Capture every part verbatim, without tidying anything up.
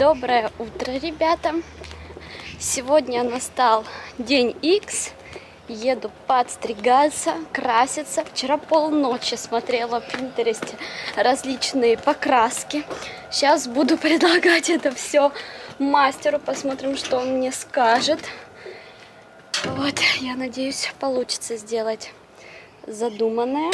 Доброе утро, ребята! Сегодня настал день Икс. Еду подстригаться, краситься. Вчера полночи смотрела в Пинтересте различные покраски. Сейчас буду предлагать это все мастеру. Посмотрим, что он мне скажет. Вот, я надеюсь, получится сделать задуманное.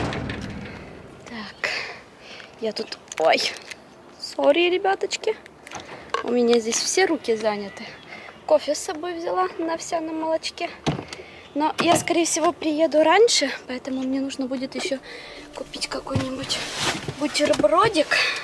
Так, я тут... Ой, сори, ребяточки. У меня здесь все руки заняты. Кофе с собой взяла на овсяном молочке. Но я, скорее всего, приеду раньше, поэтому мне нужно будет еще купить какой-нибудь бутербродик.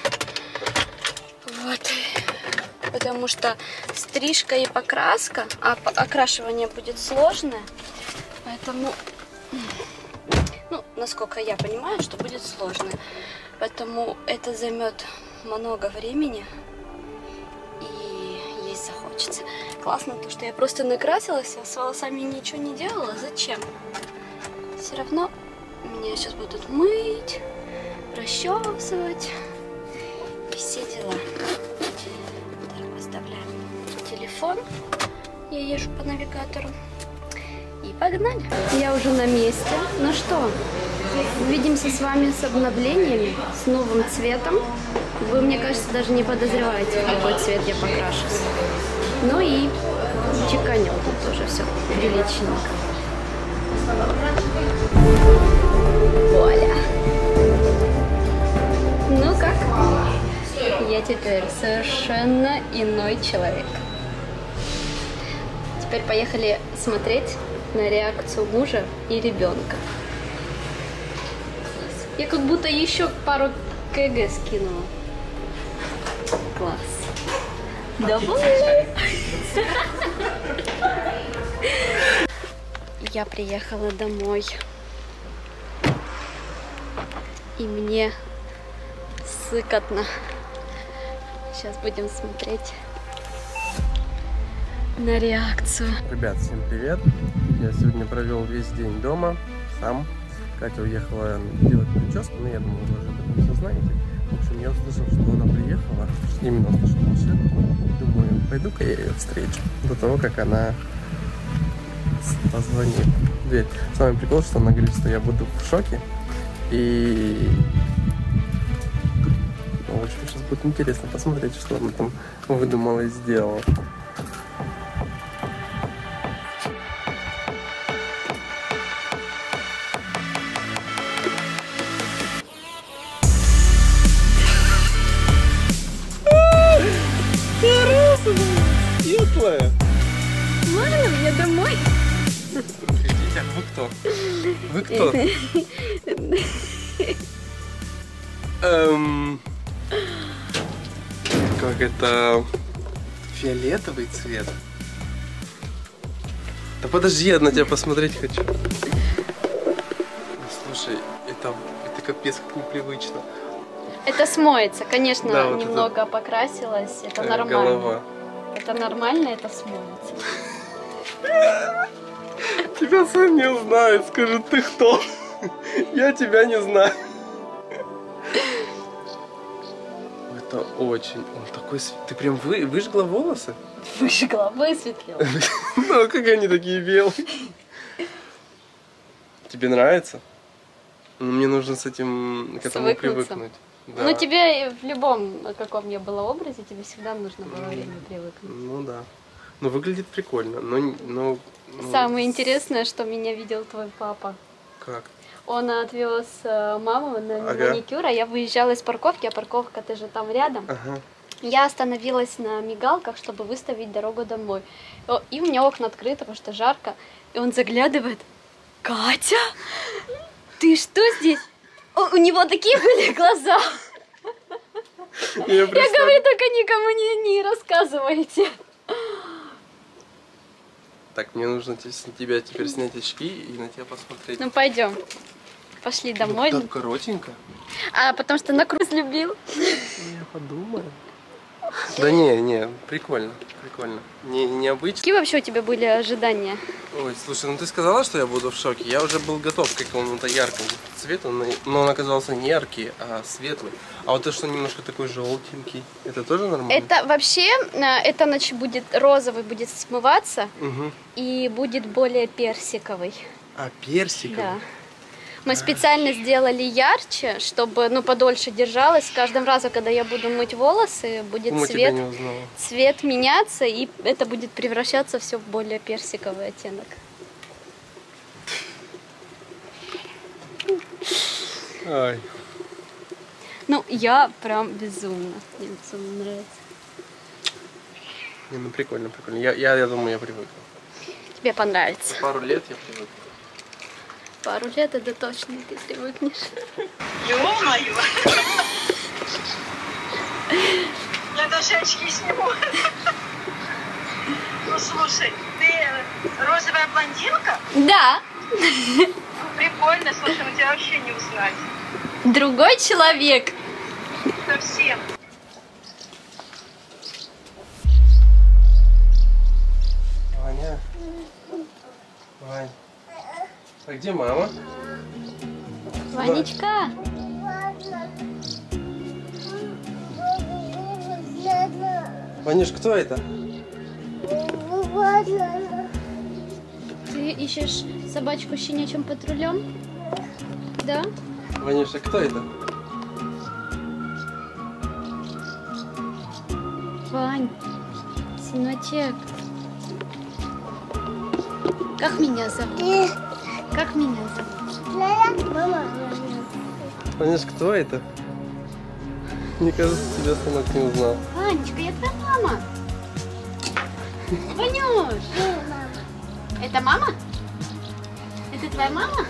Вот. Потому что стрижка и покраска, а окрашивание будет сложное. Поэтому, ну, насколько я понимаю, что будет сложно. Поэтому это займет много времени. И есть захочется. Классно то, что я просто накрасилась, а с волосами ничего не делала. Зачем? Все равно меня сейчас будут мыть, расчесывать и все дела. Так, выставляем телефон. Я езжу по навигатору. И погнали. Я уже на месте. Ну что, увидимся с вами с обновлениями, с новым цветом. Вы, мне кажется, даже не подозреваете, в какой цвет я покрашусь. Ну и чеканем тут тоже все приличненько. Вуаля! Ну как? Я теперь совершенно иной человек. Теперь поехали смотреть на реакцию мужа и ребенка. Я как будто еще пару кг скинула. Класс. Давай! Я приехала домой. И мне сыкотно. Сейчас будем смотреть на реакцию. Ребят, всем привет! Я сегодня провел весь день дома, сам. Катя уехала делать прическу, но я думаю, вы уже об этом все знаете. В общем, я услышал, что она приехала, именно услышал машину. Думаю, пойду-ка я ее встречу до того, как она позвонит в дверь. Самый прикол, что она говорит, что я буду в шоке. И, ну, в общем, сейчас будет интересно посмотреть, что она там выдумала и сделала. Светлая. Можно мне домой? Подождите, а вы кто? Вы кто? Эм... Как это... Фиолетовый цвет? Да подожди, я на тебя посмотреть хочу. Слушай, это, это капец как непривычно. Это смоется, конечно, да, вот немного это... покрасилась, это э, нормально. Голова. Это нормально, это смоется. Тебя сам не узнают, скажут, ты кто? Я тебя не знаю. Это очень... Он такой... Ты прям вы... выжгла волосы? Выжгла, высветлила. Ну, как они такие белые. Тебе нравится? Мне нужно с этим к этому привыкнуть. Да. Ну, тебе в любом, каком я была образе, тебе всегда нужно было время привыкнуть. Ну да. Ну, выглядит прикольно, но... но ну... Самое интересное, что меня видел твой папа. Как? Он отвез маму на ага. маникюр, а я выезжала из парковки, а парковка, ты же там рядом. Ага. Я остановилась на мигалках, чтобы выставить дорогу домой. И у меня окна открыты, потому что жарко. И он заглядывает. Катя, ты что здесь? У него такие были глаза. Я, я говорю, только никому не, не рассказывайте. Так, мне нужно с тебя теперь снять очки и на тебя посмотреть. Ну пойдем. Пошли домой. Ну, так коротенько. А потому что на круз любил. Я подумаю. Да не, не, прикольно, прикольно. Не, необычно. Какие вообще у тебя были ожидания? Ой, слушай, ну ты сказала, что я буду в шоке. Я уже был готов к какому-то яркому цвету, но он оказался не яркий, а светлый. А вот то, что немножко такой желтенький, это тоже нормально? Это вообще, это значит будет розовый, будет смываться, Угу. и будет более персиковый. А, персиковый? Да. Мы специально сделали ярче, чтобы, ну, подольше держалось. С каждым разом, когда я буду мыть волосы, будет Кому тебя цвет, не узнала? цвет меняться, и это будет превращаться все в более персиковый оттенок. Ай. Ну, я прям безумно, мне безумно нравится. Не, ну прикольно, прикольно. Я, я, я думаю, я привыкну. Тебе понравится. Пару лет я привыкну. Пару лет, это точно ты привыкнешь. Ё-моё! Я даже очки сниму. Ну слушай, ты розовая блондинка? Да, Прикольно, слушай, ну тебя вообще не узнать. другой человек. Совсем. Ваня. Вань. А где мама? Ванечка, Ванюш, кто это? ты ищешь собачку с щенячьим патрулем? Да? Ванюша, кто это? Вань, сыночек. Как меня зовут? Как меня зовут? Ванюш, кто это? Мне кажется, тебя сынок не узнал. Ванечка, я твоя мама. Ванюш. Это мама? Это твоя мама?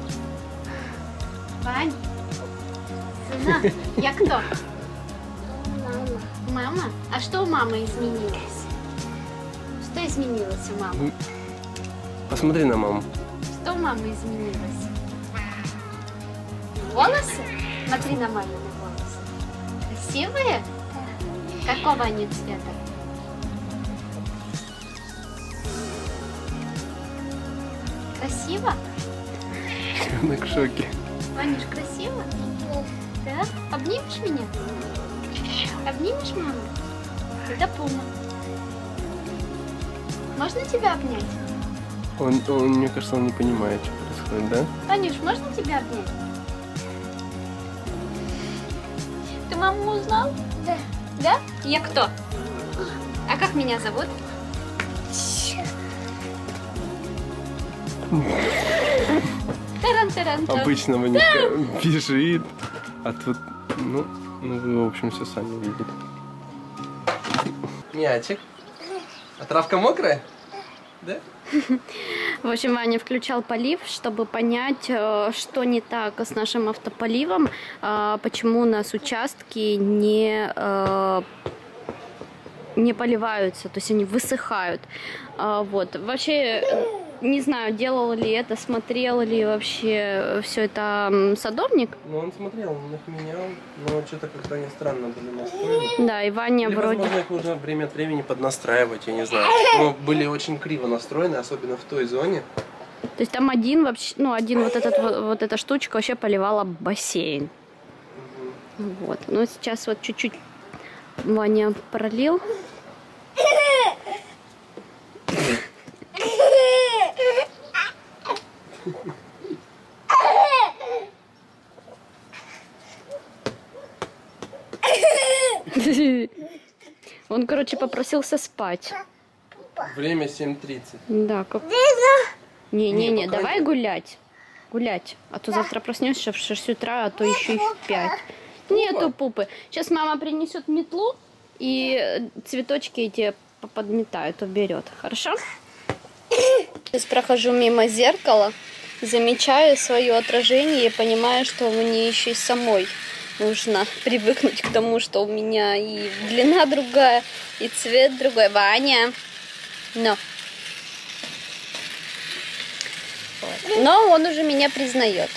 Вань. Сына, я кто? Мама. Мама? А что у мамы изменилось? Что изменилось у мамы? Посмотри на маму. Что у мамы изменилось? Волосы? Смотри на мамины волосы. Красивые? Какого они цвета? Красиво? Ребенок в шоке. Ванюш, красиво? Да? Обнимешь меня? Обнимешь маму? Это Пума. Можно тебя обнять? Он, он, мне кажется, он не понимает, что происходит, да? Ванюш, можно тебя обнять? Ты маму узнал? Да. Да? Я кто? А как меня зовут? Таран-таран-таран. Обычно Ванюшка бежит, а тут, ну, ну, вы, в общем, все сами видите. Мячик. А травка мокрая? Да? В общем, Ваня включал полив, чтобы понять, что не так с нашим автополивом, почему у нас участки не, не поливаются, то есть они высыхают. Вот. Вообще, не знаю, делал ли это, смотрел ли вообще все это садовник. Ну, он смотрел, он их менял, но что-то как-то они странно были настроены. Да, и Ваня Или, вроде... возможно, их нужно время от времени поднастраивать, я не знаю. Но были очень криво настроены, особенно в той зоне. То есть там один вообще, ну, один вот этот вот, вот эта штучка вообще поливала бассейн. Угу. Вот. Ну, сейчас вот чуть-чуть Ваня пролил. Он, короче, попросился спать. Время семь тридцать. Да, как... Не-не-не, Не, пока давай нет. гулять. Гулять. А то завтра проснешься в шесть утра, а то еще и в пять. Нету пупы. Сейчас мама принесет метлу и цветочки эти подметают, уберет. Хорошо? Сейчас прохожу мимо зеркала, замечаю свое отражение и понимаю, что мне еще и самой нужно привыкнуть к тому, что у меня и длина другая, и цвет другой. Ваня! Но. Вот. Но он уже меня признает.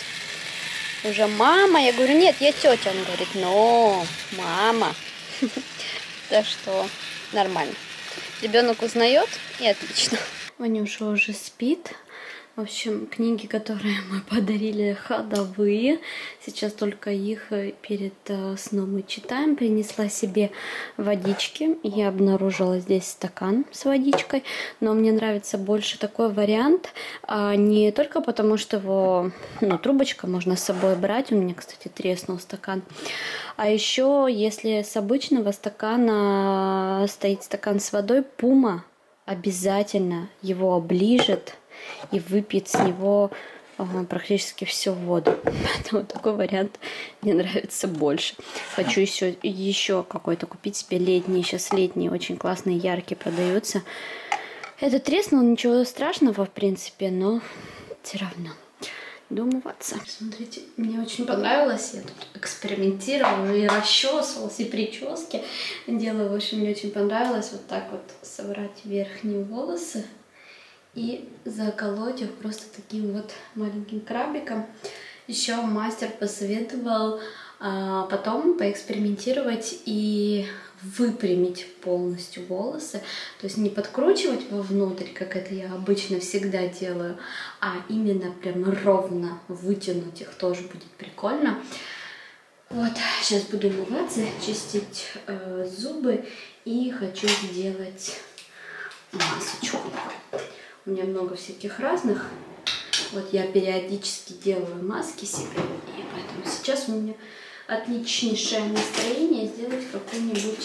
Уже мама. Я говорю, нет, я тетя. Он говорит, но, мама. Так что нормально. Ребенок узнает, и отлично. Ванюша уже спит. В общем, книги, которые мы подарили, ходовые. Сейчас только их перед сном мы читаем. Принесла себе водички. Я обнаружила здесь стакан с водичкой. Но мне нравится больше такой вариант. Не только потому, что его, ну, трубочка можно с собой брать. У меня, кстати, треснул стакан. А еще, если с обычного стакана стоит стакан с водой, Пума обязательно его оближет и выпьет с него ага, практически всю воду. Поэтому такой вариант мне нравится больше. Хочу еще, еще какой-то купить себе летний. Сейчас летние очень классные, яркие продаются. Это треснул, ничего страшного в принципе, но все равно. Иду умываться. Смотрите, мне очень понравилось. Я тут экспериментировала, уже и расчесывалась, и прически делаю. В общем, мне очень понравилось вот так вот собрать верхние волосы и заколоть их просто таким вот маленьким крабиком. Еще мастер посоветовал а, потом поэкспериментировать и выпрямить полностью волосы. То есть не подкручивать вовнутрь, как это я обычно всегда делаю, а именно прям ровно вытянуть их. Тоже будет прикольно. Вот, сейчас буду умываться, чистить э, зубы и хочу сделать масочку. У меня много всяких разных. Вот я периодически делаю маски себе, и поэтому сейчас у меня отличнейшее настроение сделать какую-нибудь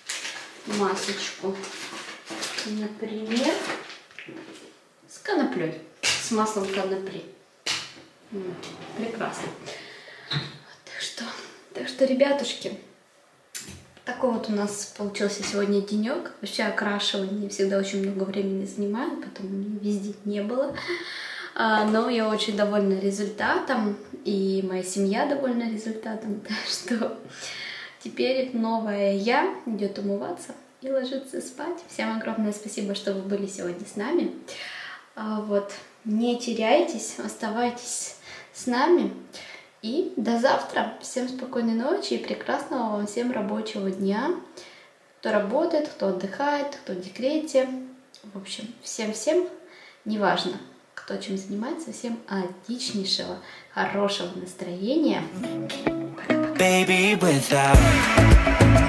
масочку. Например, с коноплей, с маслом конопли. Прекрасно. Так что, так что, ребятушки, такой вот у нас получился сегодня денек. Вообще окрашивание всегда очень много времени занимает, потом у меня везде не было. Но я очень довольна результатом, и моя семья довольна результатом. Так что теперь новая я идет умываться и ложиться спать. Всем огромное спасибо, что вы были сегодня с нами. Вот, не теряйтесь, оставайтесь с нами. И до завтра. Всем спокойной ночи и прекрасного вам всем рабочего дня. Кто работает, кто отдыхает, кто в декрете. В общем, всем-всем, неважно, кто чем занимается, всем отличнейшего, хорошего настроения. Пока-пока.